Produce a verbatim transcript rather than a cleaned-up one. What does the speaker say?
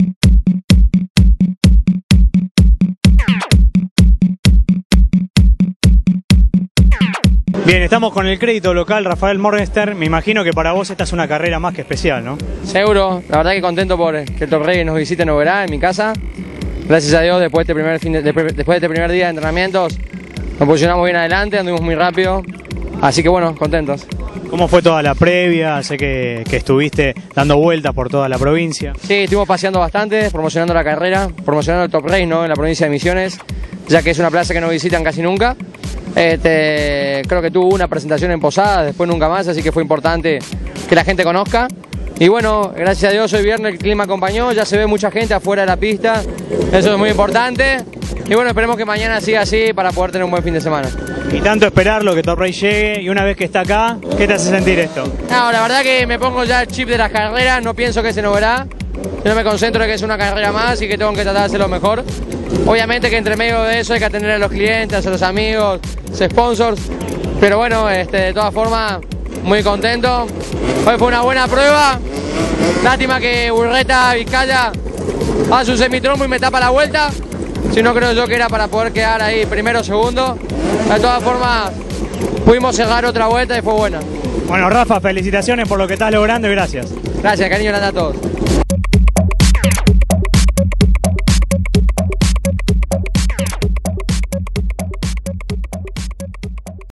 Bien, estamos con el crédito local Rafael Morgenstern. Me imagino que para vos esta es una carrera más que especial, ¿no? Seguro, la verdad que contento por que el Top Race nos visite en Oberá, en mi casa. Gracias a Dios, después de este primer, fin de, después de este primer día de entrenamientos, nos posicionamos bien adelante, anduvimos muy rápido. Así que bueno, contentos. ¿Cómo fue toda la previa? Sé que, que estuviste dando vueltas por toda la provincia. Sí, estuvimos paseando bastante, promocionando la carrera, promocionando el Top Race, ¿no?, en la provincia de Misiones, ya que es una plaza que no visitan casi nunca. Este, creo que tuvo una presentación en Posada, después nunca más, así que fue importante que la gente conozca. Y bueno, gracias a Dios hoy viernes el clima acompañó, ya se ve mucha gente afuera de la pista, eso es muy importante. Y bueno, esperemos que mañana siga así para poder tener un buen fin de semana. Y tanto esperarlo, que Top Race llegue, y una vez que está acá, ¿qué te hace sentir esto? No, la verdad que me pongo ya el chip de las carreras, no pienso que se nos verá, yo me concentro en que es una carrera más y que tengo que tratar de hacerlo mejor. Obviamente que entre medio de eso hay que atender a los clientes, a los amigos, a los sponsors, pero bueno, este, de todas formas, muy contento. Hoy fue una buena prueba, lástima que Burreta Vizcaya hace un semitrompo y me tapa la vuelta, si no creo yo que era para poder quedar ahí primero o segundo. De todas formas, pudimos cerrar otra vuelta y fue buena. Bueno, Rafa, felicitaciones por lo que estás logrando y gracias. Gracias, cariño, grande a todos.